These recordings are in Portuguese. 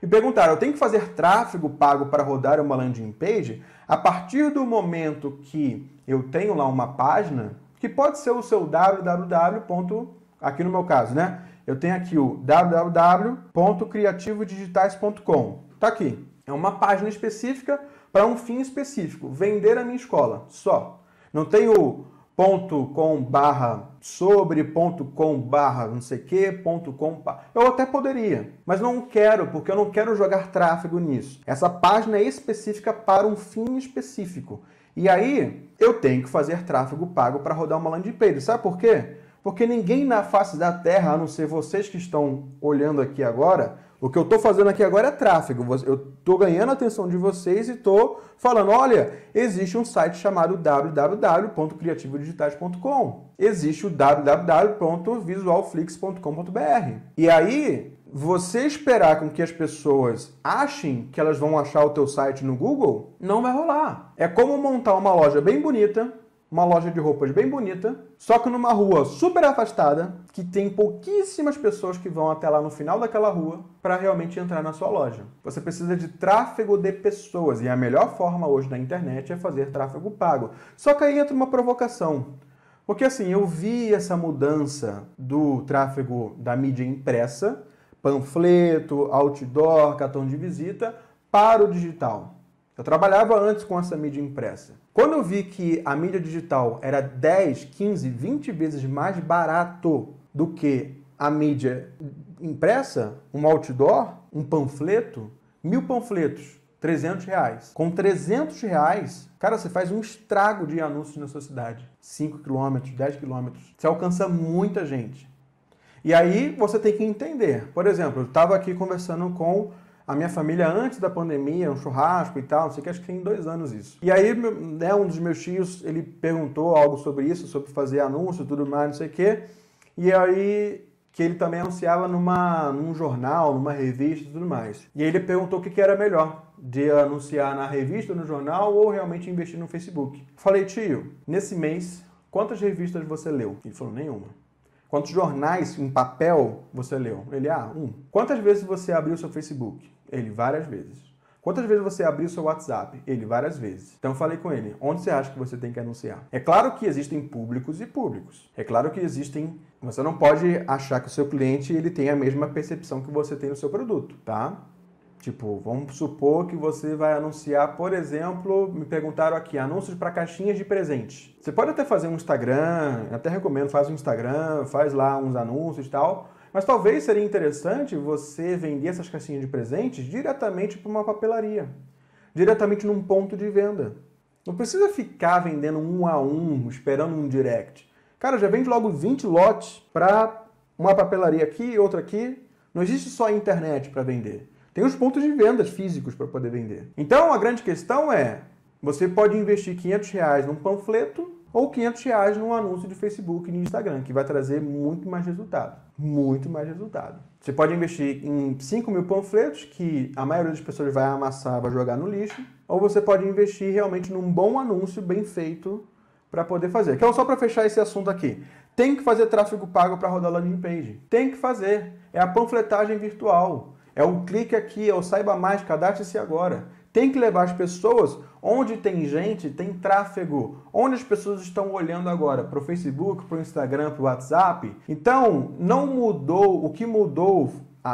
Me perguntaram, eu tenho que fazer tráfego pago para rodar uma landing page? A partir do momento que eu tenho lá uma página, que pode ser o seu www. Aqui no meu caso, né? Eu tenho aqui o www.criativodigitais.com. Tá aqui. É uma página específica para um fim específico. Vender a minha escola, só. Não tem o .com/sobre.com/ não sei que.com. Eu até poderia, mas não quero, porque eu não quero jogar tráfego nisso. Essa página é específica para um fim específico. E aí, eu tenho que fazer tráfego pago para rodar uma landing page. Sabe por quê? Porque ninguém na face da Terra, a não ser vocês que estão olhando aqui agora, o que eu estou fazendo aqui agora é tráfego. Eu estou ganhando a atenção de vocês e estou falando, olha, existe um site chamado www.criativodigitais.com. Existe o www.visualflix.com.br. E aí, você esperar com que as pessoas achem que elas vão achar o teu site no Google, não vai rolar. É como montar uma loja bem bonita, uma loja de roupas bem bonita, só que numa rua super afastada, que tem pouquíssimas pessoas que vão até lá no final daquela rua para realmente entrar na sua loja. Você precisa de tráfego de pessoas, e a melhor forma hoje na internet é fazer tráfego pago. Só que aí entra uma provocação. Porque assim, eu vi essa mudança do tráfego da mídia impressa, panfleto, outdoor, cartão de visita, para o digital. Eu trabalhava antes com essa mídia impressa. Quando eu vi que a mídia digital era 10, 15, 20 vezes mais barato do que a mídia impressa, um outdoor, um panfleto, 1000 panfletos, R$300. Com R$300, cara, você faz um estrago de anúncios na sua cidade. 5 km, 10 km. Você alcança muita gente. E aí você tem que entender. Por exemplo, eu estava aqui conversando com a minha família antes da pandemia, um churrasco e tal, não sei o que, acho que tem 2 anos isso. E aí, né, um dos meus tios, ele perguntou algo sobre isso, sobre fazer anúncio e tudo mais, não sei o que. E aí, que ele também anunciava num jornal, numa revista e tudo mais. E aí ele perguntou o que era melhor, de anunciar na revista, no jornal ou realmente investir no Facebook. Falei, tio, nesse mês, quantas revistas você leu? Ele falou, nenhuma. Quantos jornais em papel você leu? Ele, 1. Quantas vezes você abriu seu Facebook? Ele, várias vezes. Quantas vezes você abriu seu WhatsApp? Ele, várias vezes. Então eu falei com ele, onde você acha que você tem que anunciar? É claro que existem públicos e públicos. É claro que existem... Você não pode achar que o seu cliente ele tem a mesma percepção que você tem no seu produto, tá? Tipo, vamos supor que você vai anunciar, por exemplo, me perguntaram aqui, anúncios para caixinhas de presente. Você pode até fazer um Instagram, até recomendo, faz um Instagram, faz lá uns anúncios e tal, mas talvez seria interessante você vender essas caixinhas de presentes diretamente para uma papelaria, diretamente num ponto de venda. Não precisa ficar vendendo 1 a 1, esperando um direct. Cara, já vende logo 20 lotes para uma papelaria aqui e outra aqui. Não existe só a internet para vender. Tem os pontos de vendas físicos para poder vender. Então, a grande questão é, você pode investir R$500 num panfleto ou R$500 num anúncio de Facebook e de Instagram, que vai trazer muito mais resultado. Muito mais resultado. Você pode investir em 5.000 panfletos, que a maioria das pessoas vai amassar, vai jogar no lixo, ou você pode investir realmente num bom anúncio bem feito para poder fazer. Então, só para fechar esse assunto aqui. Tem que fazer tráfego pago para rodar landing page. Tem que fazer. É a panfletagem virtual. É o clique aqui, é o saiba mais, cadastre-se agora. Tem que levar as pessoas onde tem gente, tem tráfego, onde as pessoas estão olhando agora, para o Facebook, para o Instagram, para o WhatsApp. Então, não mudou, o que mudou,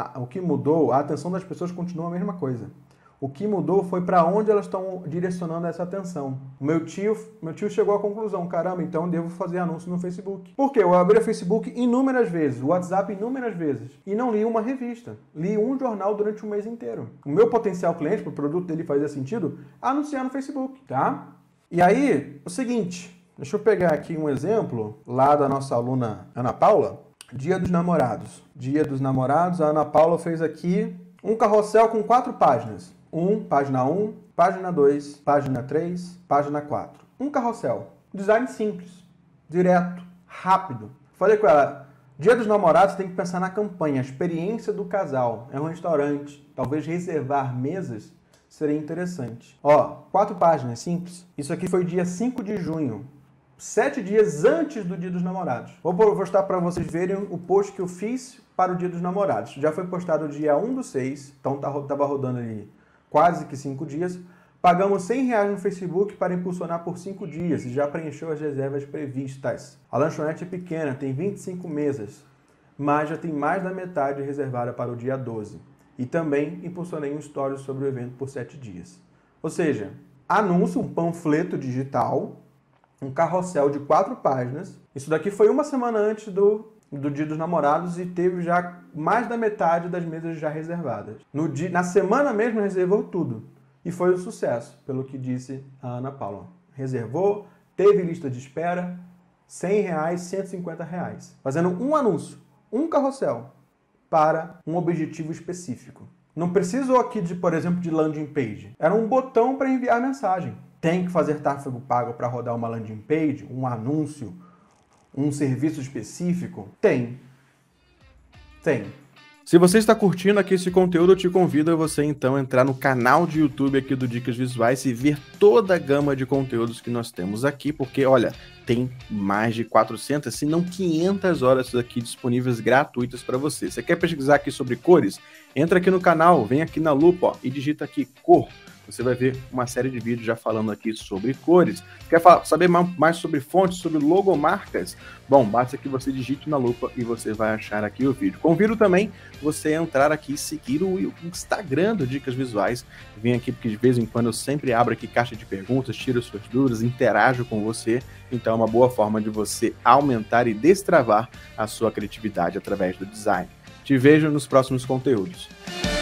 a atenção das pessoas continua a mesma coisa. O que mudou foi para onde elas estão direcionando essa atenção. O meu tio chegou à conclusão, caramba, então eu devo fazer anúncio no Facebook. Por quê? Eu abri o Facebook inúmeras vezes, o WhatsApp inúmeras vezes, e não li uma revista. Li um jornal durante um mês inteiro. O meu potencial cliente, para o produto dele fazer sentido, anunciar no Facebook, tá? E aí, o seguinte, deixa eu pegar aqui um exemplo lá da nossa aluna Ana Paula. Dia dos Namorados. Dia dos Namorados, a Ana Paula fez aqui um carrossel com 4 páginas. Página 1, página 2, página 3, página 4. Um carrossel. Design simples, direto, rápido. Falei com ela, Dia dos Namorados tem que pensar na campanha, a experiência do casal. É um restaurante, talvez reservar mesas seria interessante. Ó, 4 páginas, simples. Isso aqui foi dia 5 de junho. 7 dias antes do Dia dos Namorados. Vou postar para vocês verem o post que eu fiz para o Dia dos Namorados. Já foi postado dia 1/6, então estava rodando ali quase que 5 dias. Pagamos R$100 no Facebook para impulsionar por 5 dias e já preencheu as reservas previstas. A lanchonete é pequena, tem 25 mesas, mas já tem mais da metade reservada para o dia 12. E também impulsionei um story sobre o evento por 7 dias. Ou seja, anúncio, um panfleto digital, um carrossel de 4 páginas. Isso daqui foi uma semana antes do Dia dos Namorados e teve já mais da metade das mesas já reservadas. Na semana mesmo reservou tudo. E foi um sucesso, pelo que disse a Ana Paula. Reservou, teve lista de espera, R$100, R$150. Fazendo um anúncio, um carrossel, para um objetivo específico. Não precisou aqui, por exemplo, de landing page. Era um botão para enviar mensagem. Tem que fazer tráfego pago para rodar uma landing page, um anúncio, um serviço específico? Tem. Se você está curtindo aqui esse conteúdo, eu te convido a você então entrar no canal de YouTube aqui do Dicas Visuais e ver toda a gama de conteúdos que nós temos aqui, porque olha, tem mais de 400, se não 500 horas aqui disponíveis gratuitas para você. Você quer pesquisar aqui sobre cores? Entra aqui no canal, vem aqui na lupa e digita aqui cor. Você vai ver uma série de vídeos já falando aqui sobre cores. Quer saber mais sobre fontes, sobre logomarcas? Bom, basta que você digite na lupa e você vai achar aqui o vídeo. Convido também você a entrar aqui e seguir o Instagram do Dicas Visuais. Vem aqui porque de vez em quando eu sempre abro aqui caixa de perguntas, tiro suas dúvidas, interajo com você. Então é uma boa forma de você aumentar e destravar a sua criatividade através do design. Te vejo nos próximos conteúdos.